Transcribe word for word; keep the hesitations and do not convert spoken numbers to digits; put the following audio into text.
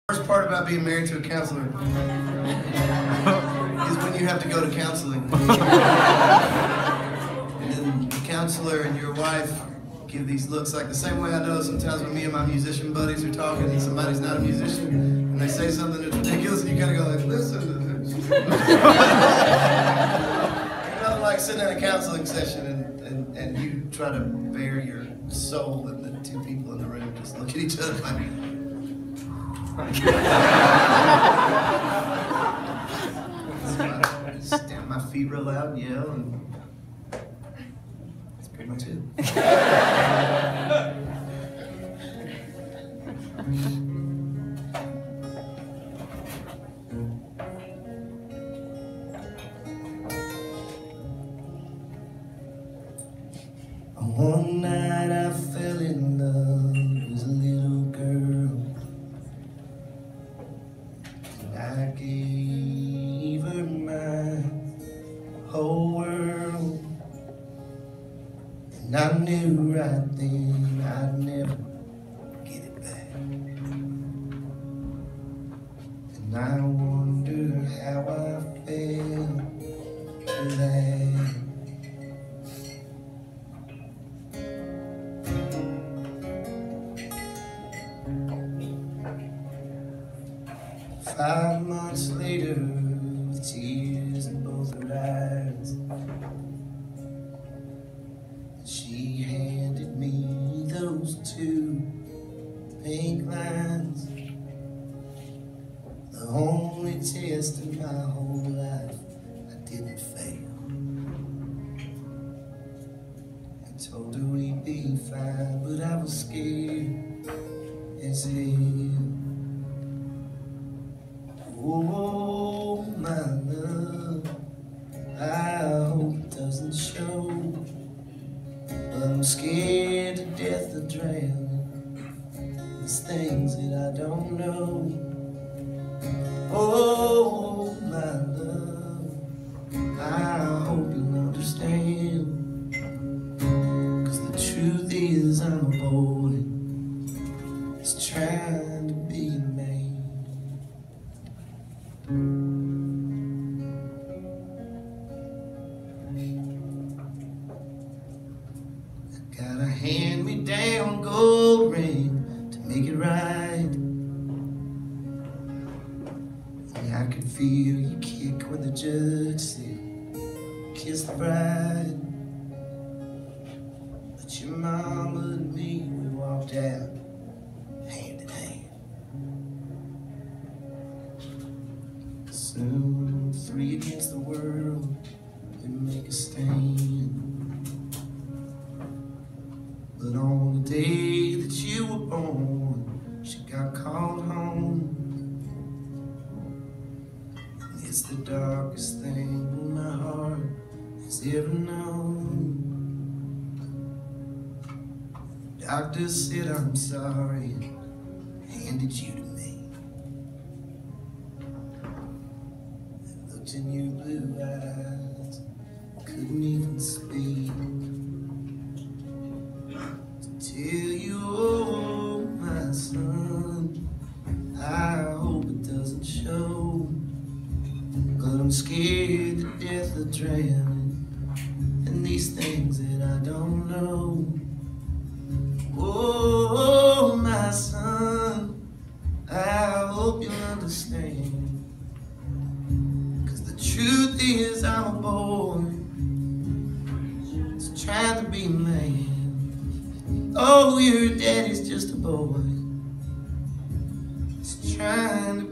Worst part about being married to a counselor is when you have to go to counseling. And then the counselor and your wife give these looks like the same way I know sometimes when me and my musician buddies are talking and somebody's not a musician and they say something that's ridiculous and you kind of go like, listen to this. Nothing like sitting in a counseling session and, and, and you try to bare your soul and the two people in the room just look at each other like, stamp my feet real loud and yell, and that's pretty much it. One night I fell in love with a little girl. I gave her my whole world, and I knew right then I'd never get it back. And I wonder how I felt for that. Five months later, with tears in both her eyes, she handed me those two pink lines. The only test in my whole life I didn't fail. I told her we'd be fine, but I was scared as hell. Oh, my love, I hope it doesn't show, but I'm scared to death of drowning. There's things that I don't know. Oh, my love, I hope you understand, 'cause the truth is I'm a boy that's trying to be a man. I got a hand-me-down gold ring to make it right, and I could feel you kick when the judge said, kiss the bride. But your mama and me, we walked out hand in hand. Soon, three against the world, we make a stand. But on the day that you were born, she got called home. And it's the darkest thing my heart has ever known. The doctor said I'm sorry and handed you to me. In your blue eyes, couldn't even speak to tell you, oh, my son, I hope it doesn't show, but I'm scared to death of drowning and these things that I don't know. Oh, my son, I hope you'll understand. Truth is I'm a boy that's trying to be a man. Oh, your daddy's just a boy that's trying to